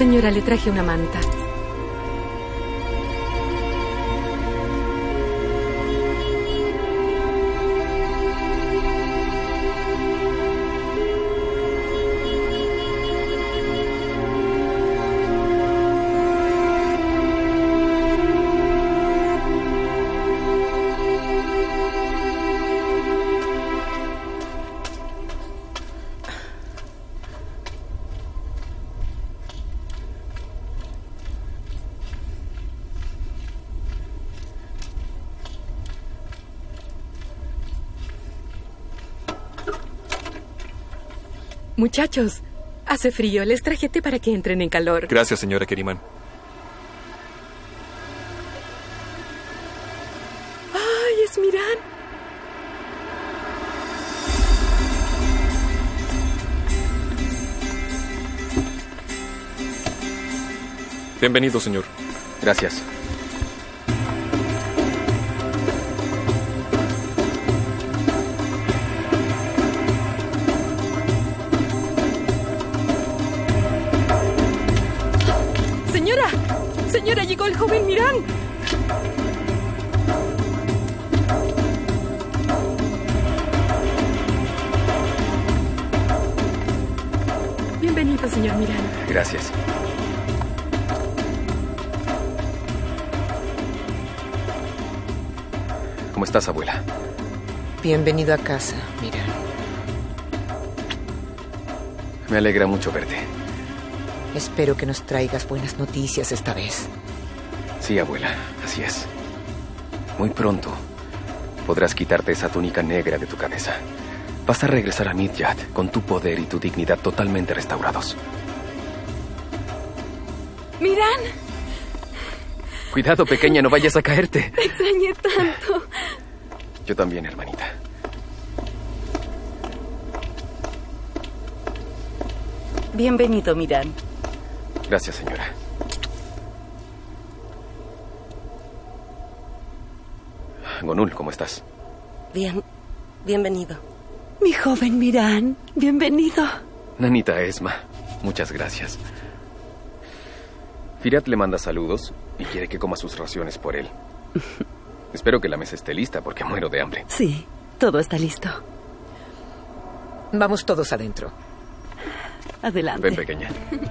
Señora, le traje una manta. Muchachos, hace frío. Les traje té para que entren en calor. Gracias, señora Keriman. ¡Ay, es Miran! Bienvenido, señor. Gracias. Señora, llegó el joven Miran. Bienvenido, señor Miran. Gracias. ¿Cómo estás, abuela? Bienvenido a casa, Miran. Me alegra mucho verte. Espero que nos traigas buenas noticias esta vez. Sí, abuela, así es. Muy pronto podrás quitarte esa túnica negra de tu cabeza. Vas a regresar a Midyat con tu poder y tu dignidad totalmente restaurados. ¡Miran! Cuidado, pequeña, no vayas a caerte. Te extrañé tanto. Yo también, hermanita. Bienvenido, Miran. Gracias, señora. Gonul, ¿cómo estás? Bien. Bienvenido. Mi joven Miran, bienvenido. Nanita Esma, muchas gracias. Firat le manda saludos y quiere que coma sus raciones por él. Espero que la mesa esté lista porque muero de hambre. Sí, todo está listo. Vamos todos adentro. Adelante. Ven, pequeña.